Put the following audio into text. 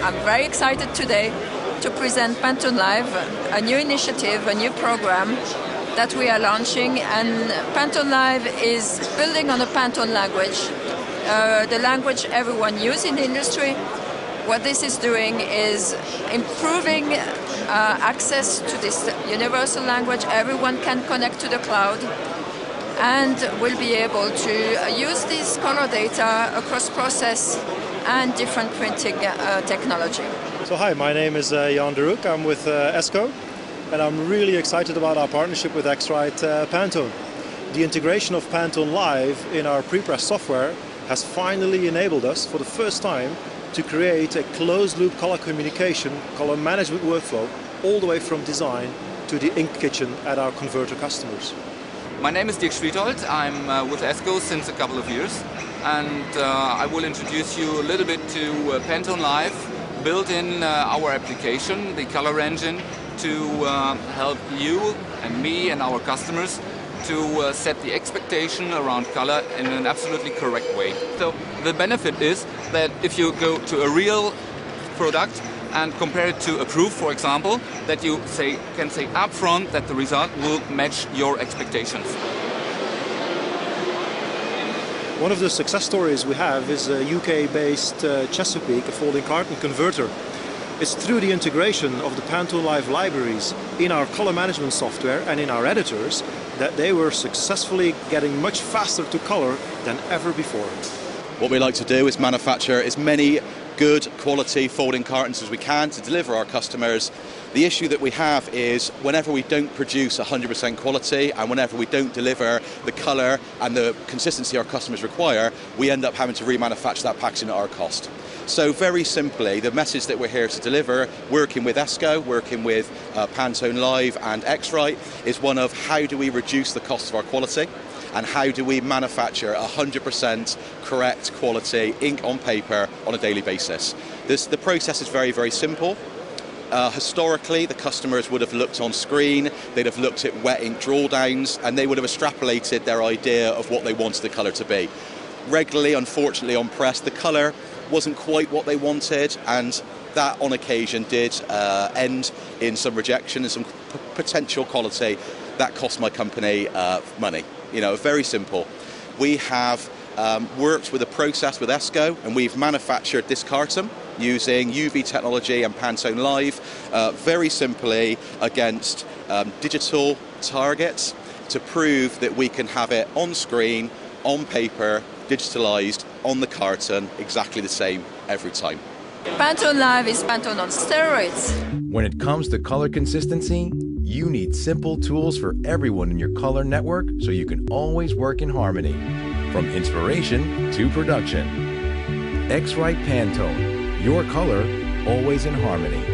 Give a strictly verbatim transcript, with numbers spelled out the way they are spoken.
I'm very excited today to present Pantone Live, a new initiative, a new program that we are launching. And Pantone Live is building on the Pantone language, uh, the language everyone uses in the industry. What this is doing is improving uh, access to this universal language. Everyone can connect to the cloud and will be able to use this color data across process and different printing uh, technology. So hi, my name is uh, Jan de Roek. I'm with uh, ESCO, and I'm really excited about our partnership with X-Rite uh, Pantone. The integration of Pantone Live in our prepress software has finally enabled us for the first time to create a closed-loop color communication, color management workflow, all the way from design to the ink kitchen at our converter customers. My name is Dirk Schwiethold. I'm uh, with ESCO since a couple of years, and uh, I will introduce you a little bit to uh, Pantone Live, built in uh, our application, the color engine, to uh, help you and me and our customers to uh, set the expectation around color in an absolutely correct way. So the benefit is that if you go to a real product and compare it to a proof, for example, that you say can say upfront that the result will match your expectations. One of the success stories we have is a U K-based uh, Chesapeake, a folding carton converter. It's through the integration of the Pantone Live libraries in our color management software and in our editors that they were successfully getting much faster to color than ever before. What we like to do is manufacture as many good quality folding cartons as we can to deliver our customers. The issue that we have is whenever we don't produce one hundred percent quality and whenever we don't deliver the colour and the consistency our customers require, we end up having to remanufacture that packaging at our cost. So very simply, the message that we're here to deliver, working with ESCO, working with uh, Pantone Live and X-Rite, is one of how do we reduce the cost of our quality and how do we manufacture one hundred percent correct quality ink on paper on a daily basis. This, the process is very, very simple. Uh, historically, the customers would have looked on screen, they'd have looked at wet ink drawdowns, and they would have extrapolated their idea of what they wanted the colour to be. Regularly, unfortunately, on press, the colour wasn't quite what they wanted, and that on occasion did uh, end in some rejection and some p potential quality that cost my company uh, money. You know, very simple. We have um, worked with a process with ESCO, and we've manufactured this carton using U V technology and Pantone Live, uh, very simply against um, digital targets to prove that we can have it on screen, on paper, digitalized, on the carton, exactly the same every time. Pantone Live is Pantone on steroids. When it comes to color consistency, you need simple tools for everyone in your color network so you can always work in harmony, from inspiration to production. X-Rite Pantone, your color always in harmony.